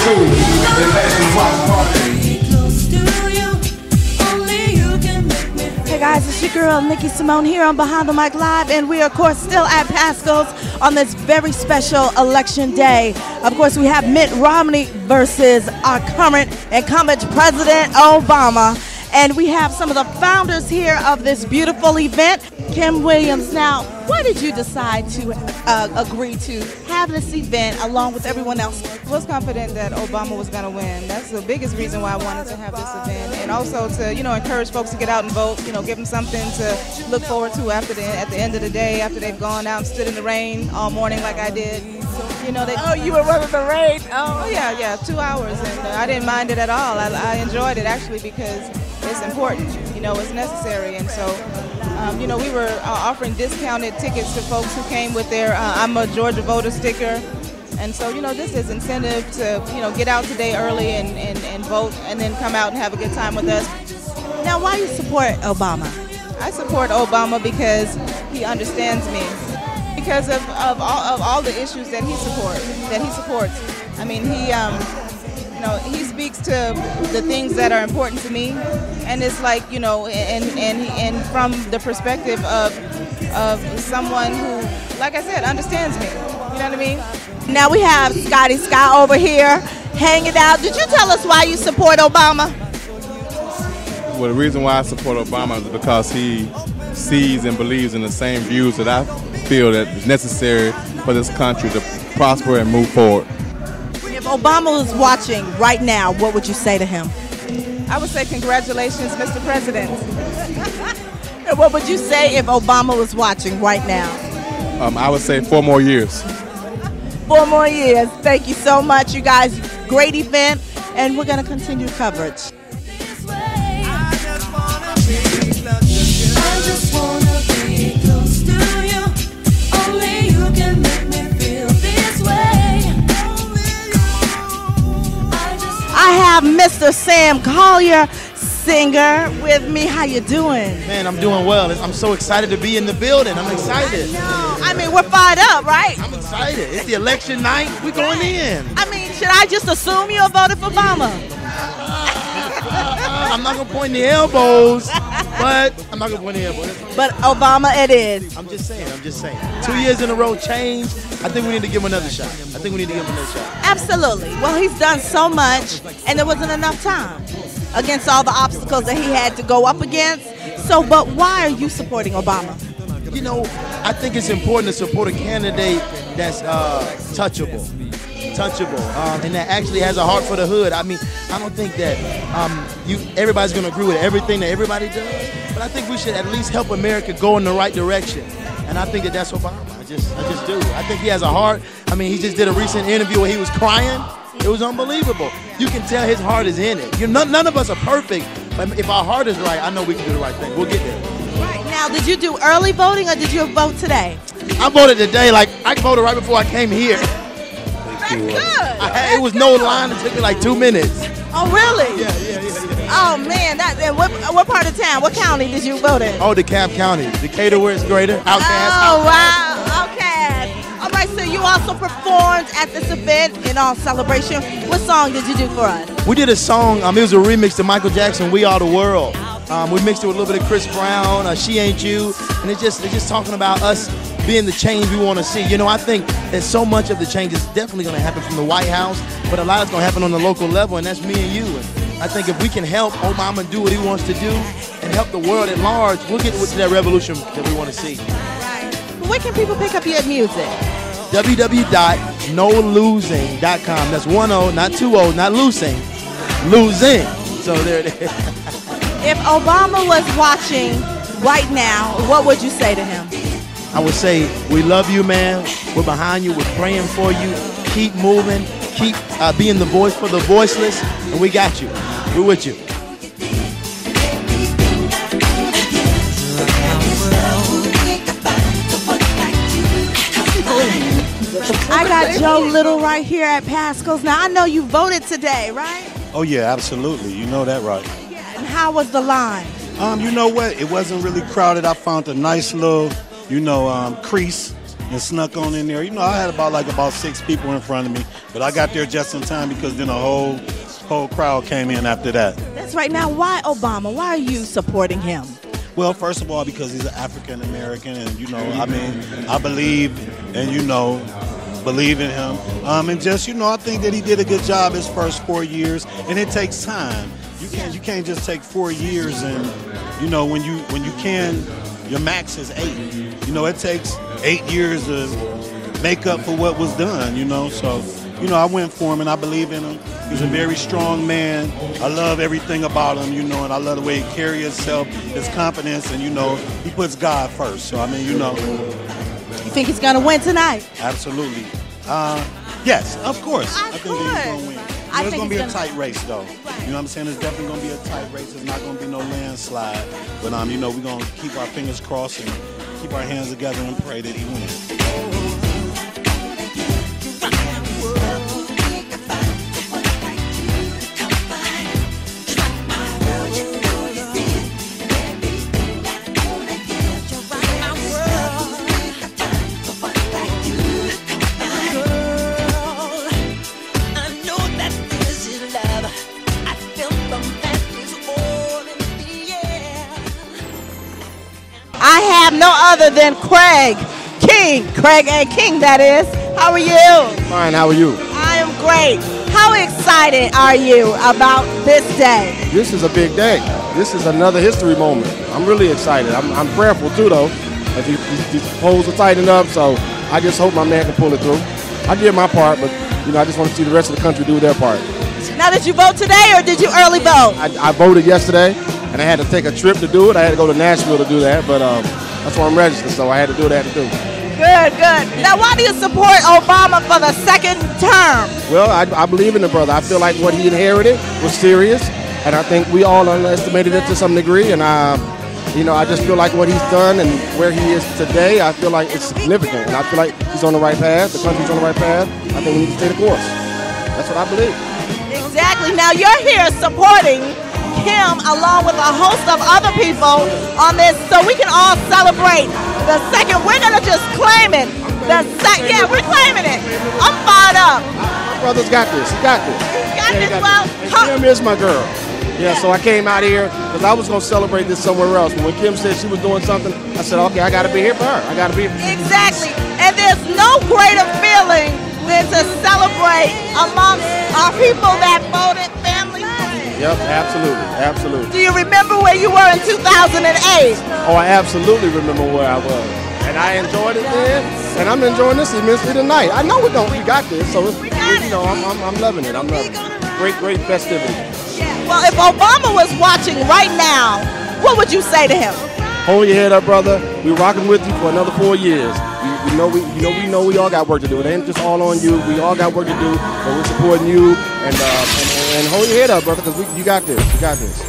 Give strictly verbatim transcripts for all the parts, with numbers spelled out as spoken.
two, the Legends Watch Party. Hey guys, it's your girl Nikki Simone here on Behind the Mic Live, and we are of course still at Pascal's on this very special election day. Of course, we have Mitt Romney versus our current incumbent President Obama, and we have some of the founders here of this beautiful event. Kim Williams, now, why did you decide to uh, agree to have this event along with everyone else? I was confident that Obama was going to win. That's the biggest reason why I wanted to have this event, and also to, you know, encourage folks to get out and vote. You know, give them something to look forward to after the at the end of the day, after they've gone out and stood in the rain all morning like I did. You know, they, oh, you were running the rain. Oh, oh yeah, yeah, two hours, and uh, I didn't mind it at all. I, I enjoyed it actually because it's important. You know, it's necessary, and so. Um, you know, we were uh, offering discounted tickets to folks who came with their uh, I'm a Georgia voter sticker. And so, you know, this is incentive to, you know, get out today early and, and, and vote and then come out and have a good time with us. Now, why do you support Obama? I support Obama because he understands me. Because of, of, all, of all the issues that he supports, that he supports. I mean, he, um, you know, he speaks to the things that are important to me. And it's like, you know, and and and from the perspective of of someone who, like I said, understands me. You know what I mean? Now we have Scotty Scott over here hanging out. Did you tell us why you support Obama? Well, the reason why I support Obama is because he sees and believes in the same views that I feel that is necessary for this country to prosper and move forward. If Obama was watching right now, what would you say to him? I would say congratulations, Mister President. And what would you say if Obama was watching right now? Um, I would say four more years. Four more years. Thank you so much, you guys. Great event, and we're going to continue coverage. I have Mister Sam Collier, singer, with me. How you doing? Man, I'm doing well. I'm so excited to be in the building. I'm excited. I, I mean, we're fired up, right? I'm excited. It's the election night. We're going in. I mean, should I just assume you voted for Obama? I'm not going to point the elbows, but I'm not going to point the elbows. But Obama it is. I'm just saying. I'm just saying. Two years in a row change. I think we need to give him another shot. I think we need to give him another shot. Absolutely. Well, he's done so much, and there wasn't enough time against all the obstacles that he had to go up against. So, but why are you supporting Obama? You know, I think it's important to support a candidate that's uh, touchable. touchable um, and that actually has a heart for the hood. I mean, I don't think that um, you everybody's going to agree with everything that everybody does, but I think we should at least help America go in the right direction, and I think that that's Obama. I just, I just do. I think he has a heart. I mean, he just did a recent interview where he was crying. It was unbelievable. You can tell his heart is in it. You're none, none of us are perfect, but if our heart is right, I know we can do the right thing. We'll get there. Right. Now, did you do early voting or did you vote today? I voted today. Like, I voted right before I came here. That's good. I had, it was no line. It took me like two minutes. Oh, really? Yeah, yeah, yeah. yeah. Oh, man. That, and what, what part of town, what county did you vote in? Oh, DeKalb County. Decatur, where it's greater. Outcast. Oh, wow. Outcast. All right, so you also performed at this event in our celebration. What song did you do for us? We did a song. Um, it was a remix to Michael Jackson, We Are the World. Um, we mixed it with a little bit of Chris Brown, uh, She Ain't You, and it's just, it's just talking about us being the change we want to see. You know, I think that so much of the change is definitely going to happen from the White House, but a lot is going to happen on the local level, and that's me and you. And I think if we can help Obama do what he wants to do and help the world at large, we'll get to that revolution that we want to see. Right. Where can people pick up your music? w w w dot no losing dot com. That's one O, not two O, not losing, losing. So there it is. If Obama was watching right now, what would you say to him? I would say, we love you, man. We're behind you. We're praying for you. Keep moving. Keep uh, being the voice for the voiceless. And we got you. We're with you. I got Joe Little right here at Pascal's. Now, I know you voted today, right? Oh, yeah, absolutely. You know that right. Yeah, and how was the line? Um, you know what? It wasn't really crowded. I found a nice little, you know, um, crease and snuck on in there. You know, I had about like about six people in front of me, but I got there just in time because then a whole whole crowd came in after that. That's right. Now, why Obama? Why are you supporting him? Well, first of all, because he's an African American, and you know, I mean, I believe, and you know, believe in him, um, and just you know, I think that he did a good job his first four years, and it takes time. You can't you can't just take four years, and you know, when you when you can, your max is eight. You know, it takes eight years to make up for what was done. You know, so you know, I went for him, and I believe in him. He's a very strong man. I love everything about him, you know, and I love the way he carries himself, his confidence, and, you know, he puts God first. So, I mean, you know. You think he's going to win tonight? Absolutely. Uh, yes, of course. Of I think course. he's going to win. I It's think going to be a he's gonna- tight race, though. You know what I'm saying? It's definitely going to be a tight race. It's not going to be no landslide. But, um, you know, we're going to keep our fingers crossed and keep our hands together and pray that he wins. I have no other than Craig King. Craig A. King, that is. How are you? Fine, how are you? I am great. How excited are you about this day? This is a big day. This is another history moment. I'm really excited. I'm, I'm prayerful too, though. As these, these, these polls are tightening up, so I just hope my man can pull it through. I did my part, but you know, I just want to see the rest of the country do their part. Now, did you vote today or did you early vote? I, I voted yesterday, and I had to take a trip to do it. I had to go to Nashville to do that, but um, that's why I'm registered, so I had to do what I had to do. Good, good. Now, why do you support Obama for the second term? Well, I, I believe in the brother. I feel like what he inherited was serious, and I think we all underestimated it to some degree. And uh, you know, I just feel like what he's done and where he is today, I feel like it's significant, and I feel like he's on the right path. The country's on the right path. I think we need to stay the course. That's what I believe. Exactly. Now, you're here supporting him along with a host of other people on this, so we can all celebrate the second. We're gonna just claim it. The sec- yeah, we're claiming it. I'm fired up. My brother's got this. He got this. You got Yeah, he this. got Well, this. how- And Kim is my girl. Yeah, so I came out here because I was going to celebrate this somewhere else. But when Kim said she was doing something, I said, okay, I got to be here for her. I got to be here. exactly. And there's no greater feeling than to celebrate amongst our people that voted family. Yep, absolutely, absolutely. Do you remember where you were in two thousand eight? Oh, I absolutely remember where I was. And I enjoyed it then, and I'm enjoying this immensely tonight. I know we don't, we got this, so it's, We got you it. know, I'm, I'm, I'm loving it. I'm loving it. Great, great festivity. Well, if Obama was watching right now, what would you say to him? Hold your head up, brother. We're rocking with you for another four years. We, we know we, you know, we know we all got work to do. It ain't just all on you. We all got work to do, but we're supporting you. And uh, and, and hold your head up, brother, because we, you got this. You got this.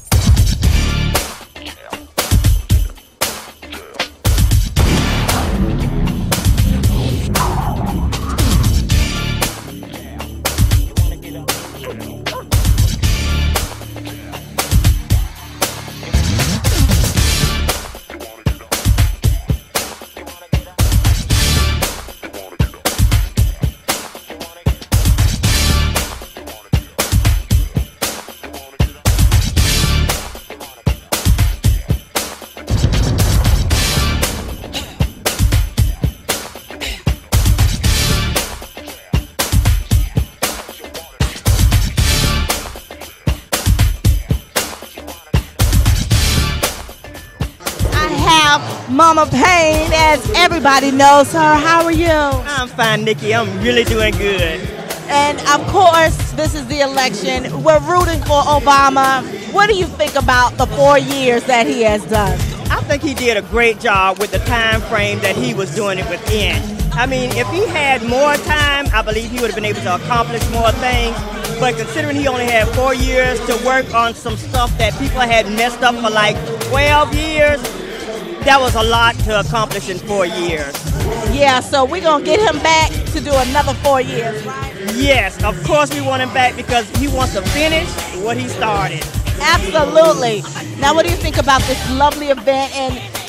Mama Payne, as everybody knows her. How are you? I'm fine, Nikki. I'm really doing good. And of course, this is the election. We're rooting for Obama. What do you think about the four years that he has done? I think he did a great job with the time frame that he was doing it within. I mean, if he had more time, I believe he would have been able to accomplish more things. But considering he only had four years to work on some stuff that people had messed up for like twelve years, that was a lot to accomplish in four years. Yeah, so we're going to get him back to do another four years, right? Yes, of course we want him back because he wants to finish what he started. Absolutely. Now, what do you think about this lovely event? And,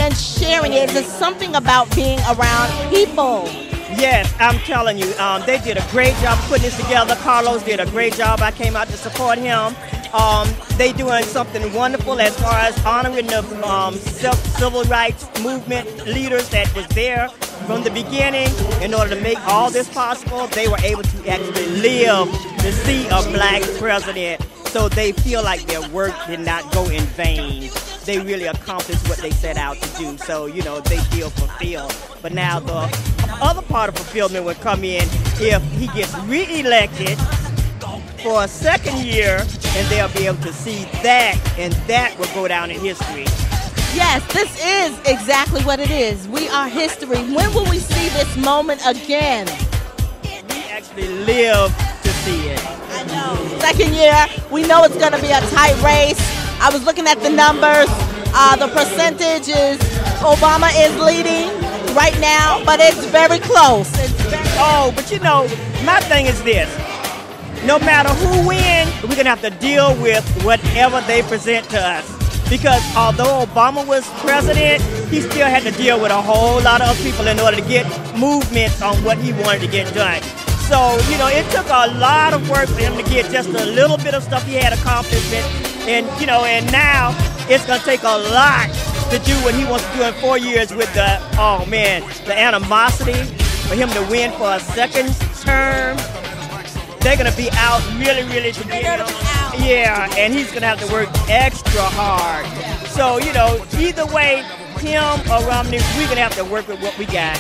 and sharing it. It's something about being around people. Yes, I'm telling you, um, they did a great job putting this together. Carlos did a great job. I came out to support him. Um, they doing something wonderful as far as honoring the um, civil rights movement leaders that was there from the beginning. In order to make all this possible, they were able to actually live to see a black president. So they feel like their work did not go in vain. They really accomplished what they set out to do. So, you know, they feel fulfilled. But now the other part of fulfillment will come in if he gets re-elected for a second year, and they'll be able to see that, and that will go down in history. Yes, this is exactly what it is. We are history. When will we see this moment again? We actually live to see it. I know. Second year, we know it's going to be a tight race. I was looking at the numbers. Uh, the percentage is Obama is leading right now, but it's very close. It's very oh, but you know, my thing is this. No matter who wins, we're going to have to deal with whatever they present to us. Because although Obama was president, he still had to deal with a whole lot of other people in order to get movements on what he wanted to get done. So, you know, it took a lot of work for him to get just a little bit of stuff he had accomplished. And, you know, and now it's going to take a lot to do what he wants to do in four years with the, oh man, the animosity for him to win for a second term. They're going to be out really, really to get him. Yeah, and he's going to have to work extra hard. So, you know, either way, him or Romney, we're going to have to work with what we got.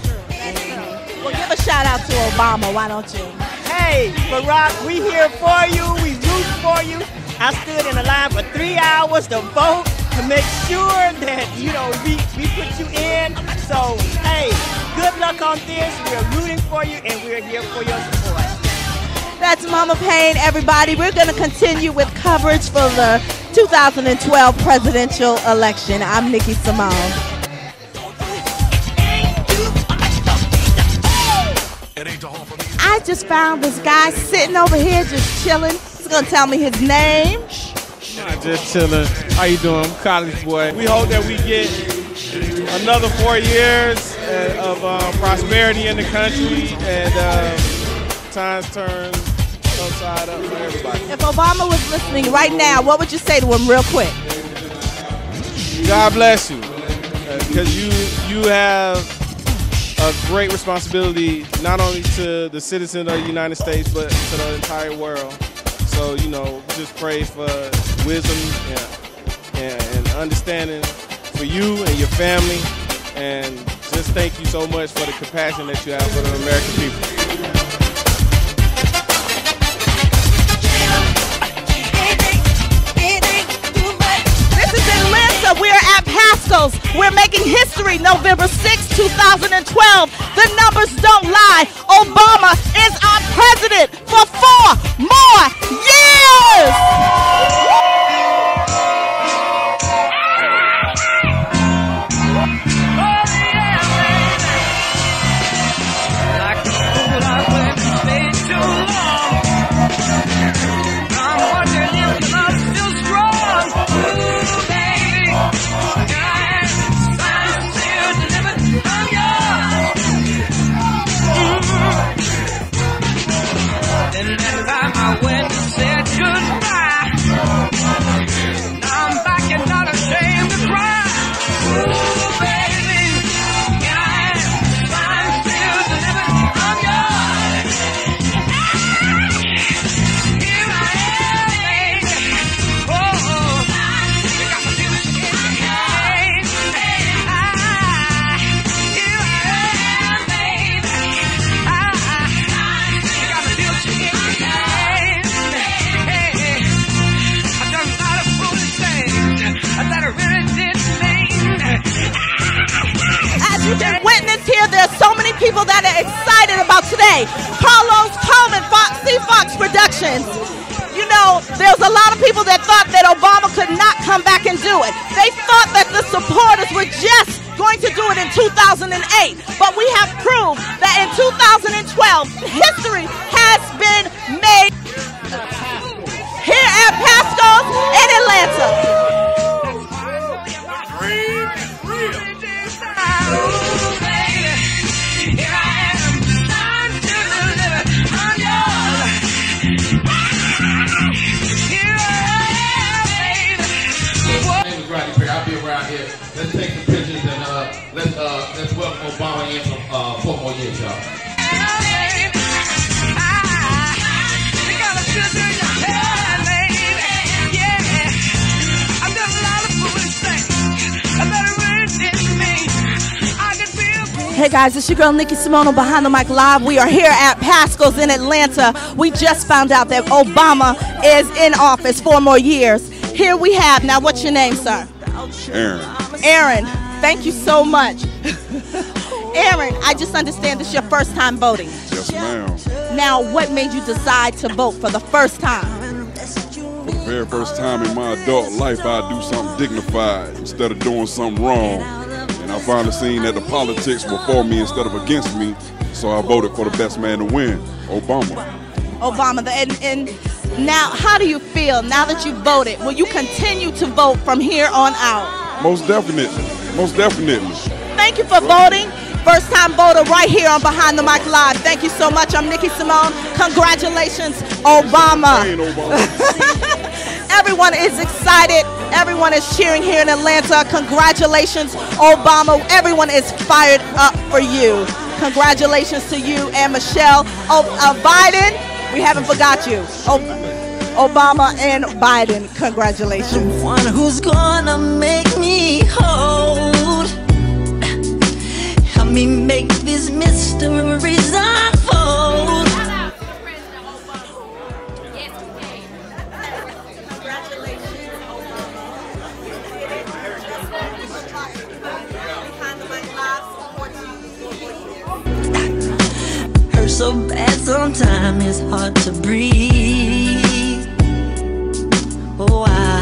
Well, give a shout out to Obama, why don't you? Hey, Barack, we here for you. We root for you. I stood in the line for three hours to vote to make sure that, you know, we, we put you in. So, hey, good luck on this. We're rooting for you, and we're here for your support. That's Mama Payne, everybody. We're going to continue with coverage for the two thousand twelve presidential election. I'm Nikki Simone. I just found this guy sitting over here just chilling. He's going to tell me his name. Not just chilling. How you doing? I'm college boy. We hope that we get another four years of um, prosperity in the country, and um, times turn upside up for everybody. If Obama was listening right now, what would you say to him real quick? God bless you, because you you have a great responsibility not only to the citizens of the United States but to the entire world. So, you know, just pray for wisdom and, and, and understanding for you and your family, and just thank you so much for the compassion that you have for the American people. We're at Pascal's. We're making history November sixth, two thousand twelve. The numbers don't lie. Obama is our president for four more years. You can witness here, there's so many people that are excited about today. Carlos Coleman, Foxy Fox Productions. You know, there's a lot of people that thought that Obama could not come back and do it. They thought that the supporters were just going to do it in two thousand eight. But we have proved that in two thousand twelve, history has been made here at Pascal's in Atlanta. uh, let's welcome Obama in for uh, four more years, y'all. Hey guys, it's your girl Nikki Simone on Behind the Mic Live. We are here at Pascal's in Atlanta. We just found out that Obama is in office four more years. Here we have, now what's your name, sir? Aaron. Aaron, thank you so much. Aaron, I just understand this is your first time voting. Yes, ma'am. Now, what made you decide to vote for the first time? For the very first time in my adult life, I do something dignified instead of doing something wrong. And I finally seen that the politics were for me instead of against me, so I voted for the best man to win, Obama. Obama, the, and, and now, how do you feel now that you voted? Will you continue to vote from here on out? Most definitely, most definitely. Thank you for voting. First time voter right here on Behind the Mic Live. Thank you so much. I'm Nikki Simone. Congratulations, Obama. Everyone is excited. Everyone is cheering here in Atlanta. Congratulations, Obama. Everyone is fired up for you. Congratulations to you and Michelle. Oh, uh, Biden, we haven't forgot you. Oh, Obama and Biden, congratulations. The one who's gonna make me hold. Help me make these mysteries unfold. Hurt so bad sometimes it's hard to breathe. Oh, I